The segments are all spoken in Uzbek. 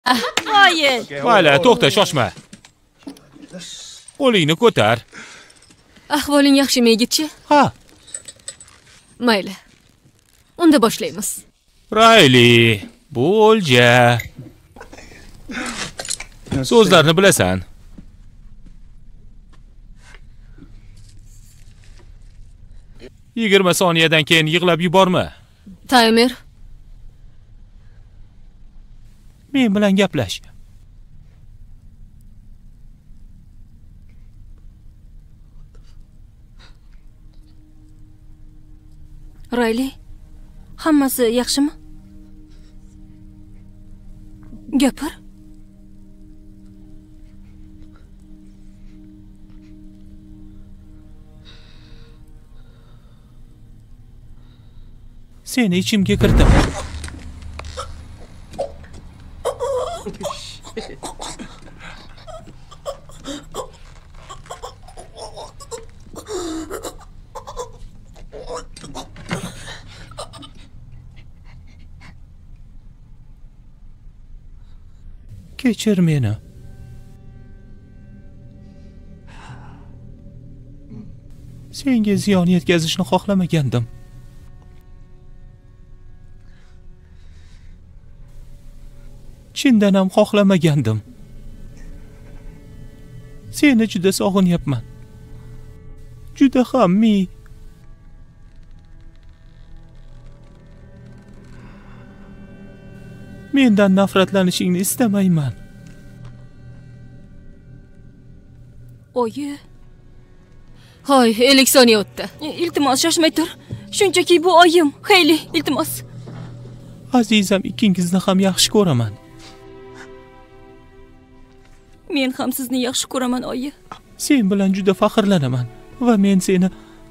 Voy. Mayli, to'xta, shoshma. Qo'lingni ko'tar. Ahvoling yaxshimi, yigitchi? Ha. Mayli. Unda boshlaymiz. Rayli, bu o'lja. So'zlarni bilasan. Yigirma soniyadan keyin yig'lab yuborma. Taymer. Men bilan gaplash. Rayli, hammasi yaxshimi? Gapir. Seni ichimga kirdim. Kechir meni. Senga ziyon yetkazishni xohlamagandim. Chindan ham xohlamagandim. Seni juda sog'inyapman. Juda ham mendan nafratlanishingni istamayman. Oyi. Hoy, 50 soniya o'tdi. Iltimos, shoshmay tur. Shunchaki bu oyim. Hayli, iltimos. Azizam, ikkingizni ham yaxshi ko'raman. Men ham sizni yaxshi ko'raman, oyi. Sen bilan juda faxrlanaman va men seni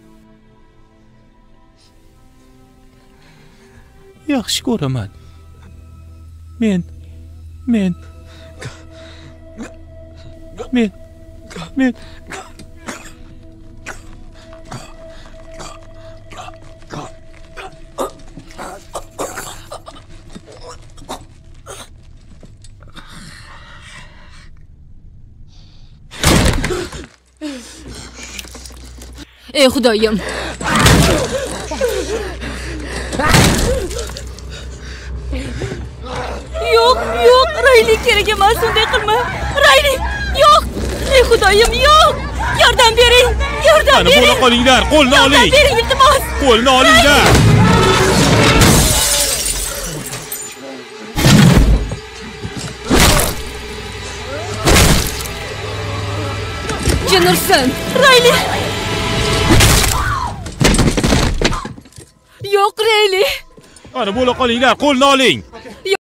yaxshi ko'raman. Men Ey Xudoyim. Yo'q, Rayli, kerak emas, unday qilma. Rayli, yo'q. Ey Xudoyim, yo'q. Yordam bering. Yordam bering. Qani bo'la qolinglar, qo'lni oling. Yordam bering, iltimos. Qo'lni olinglar. Jinursan, Rayli. Yo'q, Rayli. Qani bo'la qolinglar, qo'lni oling.